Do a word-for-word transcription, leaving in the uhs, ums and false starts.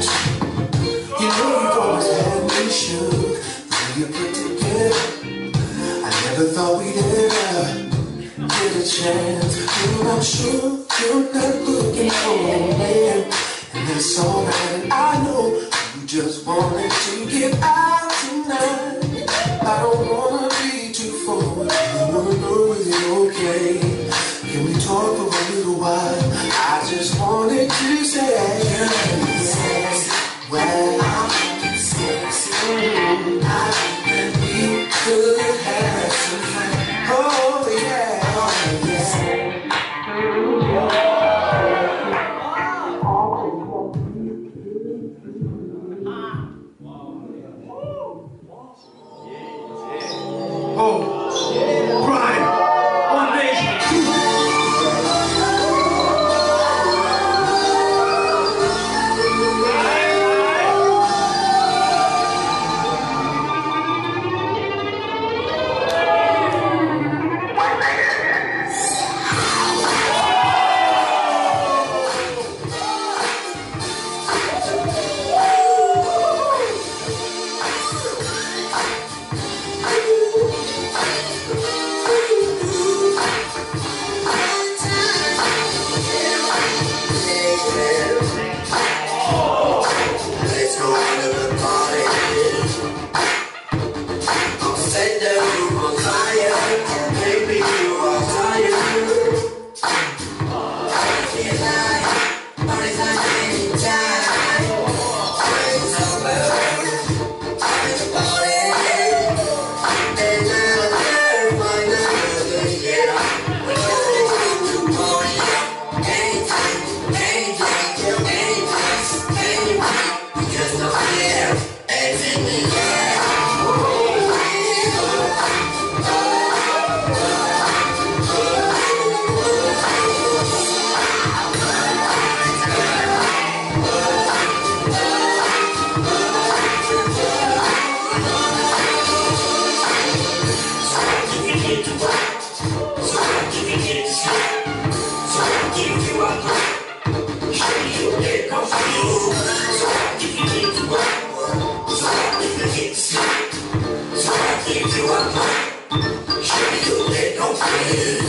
You know you've always had me shook. When you put together, I never thought we'd ever get a chance. And I'm sure you're not looking for a man, and that's alright. And I know you just wanted to get out tonight. I don't wanna be too forward. I wanna know is it okay? Can we talk for a little while? I just wanted to say, yes, well, mm, we could have some fun. Oh yeah, oh yeah. Oh, Brian, on nation. Show you that don't